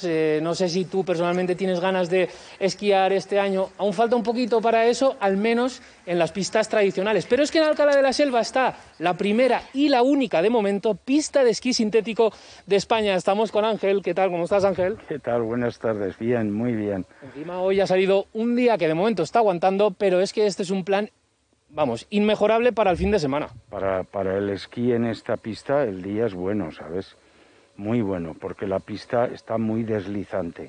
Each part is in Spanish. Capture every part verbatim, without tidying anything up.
pistas. Eh, no sé si tú personalmente tienes ganas de esquiar este año. Aún falta un poquito para eso, al menos en las pistas tradicionales. Pero es que en Alcalá de la Selva está la primera y la única, de momento, pista de esquí sintético de España. Estamos con Ángel. ¿Qué tal? ¿Cómo estás, Ángel? ¿Qué tal? Buenas tardes. Bien, muy bien. Encima hoy ha salido un día que de momento está aguantando, pero es que este es un plan, vamos, inmejorable para el fin de semana. Para, para el esquí en esta pista el día es bueno, ¿sabes? Muy bueno, porque la pista está muy deslizante.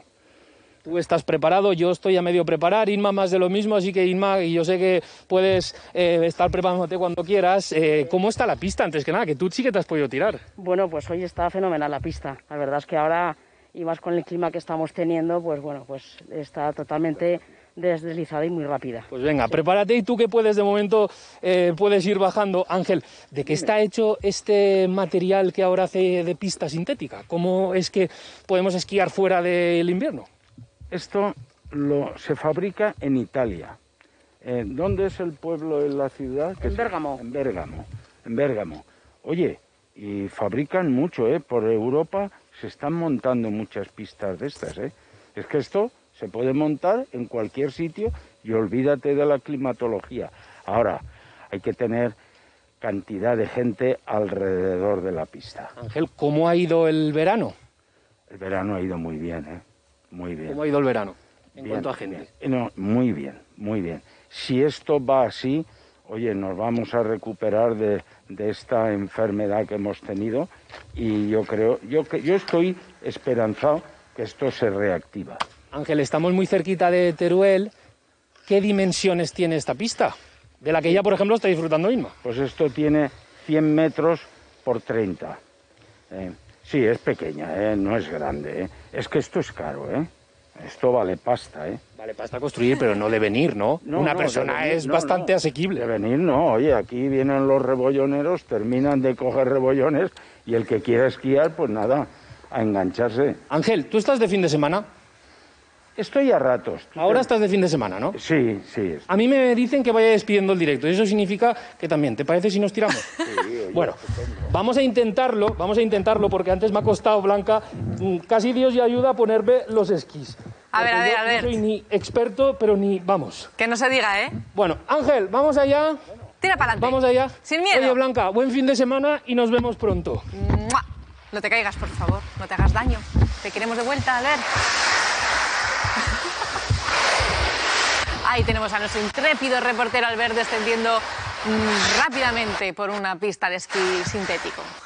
Tú estás preparado, yo estoy a medio preparar, Inma más de lo mismo, así que Inma, y yo sé que puedes eh, estar preparándote cuando quieras. Eh, ¿Cómo está la pista? Antes que nada, que tú sí que te has podido tirar. Bueno, pues hoy está fenomenal la pista. La verdad es que ahora, y más con el clima que estamos teniendo, pues bueno, pues está totalmente deslizada y muy rápida. Pues venga, sí. Prepárate, y tú que puedes de momento, eh, puedes ir bajando. Ángel, ¿de qué está hecho este material que ahora hace de pista sintética? ¿Cómo es que podemos esquiar fuera del invierno? Esto lo, se fabrica en Italia. Eh, ¿Dónde es el pueblo de la ciudad? En Bérgamo. En Bérgamo. En Bérgamo. Oye, y fabrican mucho, ¿eh? Por Europa se están montando muchas pistas de estas, ¿eh? Es que esto se puede montar en cualquier sitio y olvídate de la climatología. Ahora, hay que tener cantidad de gente alrededor de la pista. Ángel, ¿cómo ha ido el verano? El verano ha ido muy bien, ¿eh? Muy bien. ¿Cómo ha ido el verano en Bien, cuanto a gente? bien. No, muy bien, muy bien. Si esto va así, oye, nos vamos a recuperar de, de esta enfermedad que hemos tenido y yo creo, yo, yo estoy esperanzado que esto se reactiva. Ángel, estamos muy cerquita de Teruel. ¿Qué dimensiones tiene esta pista? De la que ya, por ejemplo, está disfrutando Inma. Pues esto tiene cien metros por treinta. Eh, sí, es pequeña, eh, no es grande. Eh. Es que esto es caro, ¿eh? Esto vale pasta, ¿eh? Vale, pasta construir, pero no de venir, ¿no? No, Una no, persona de venir, es no, bastante no. asequible. De venir, no. Oye, aquí vienen los rebolloneros, terminan de coger rebollones y el que quiera esquiar, pues nada, a engancharse. Ángel, ¿tú estás de fin de semana? Estoy a ratos. Ahora te... estás de fin de semana, ¿no? Sí, sí. A mí me dicen que vaya despidiendo el directo, y eso significa que también. ¿Te parece si nos tiramos? Sí, oye, bueno, estupendo. vamos a intentarlo, vamos a intentarlo, porque antes me ha costado, Blanca, casi Dios y ayuda a ponerme los esquís. A ver, a ver, yo a ver. No soy ni experto, pero ni... Vamos. Que no se diga, ¿eh? Bueno, Ángel, vamos allá. Tira para adelante. Vamos allá. Sin miedo. Oye, Blanca, buen fin de semana y nos vemos pronto. ¡Mua! No te caigas, por favor. No te hagas daño. Te queremos de vuelta, a ver. Ahí tenemos a nuestro intrépido reportero Albert descendiendo mmm, rápidamente por una pista de esquí sintético.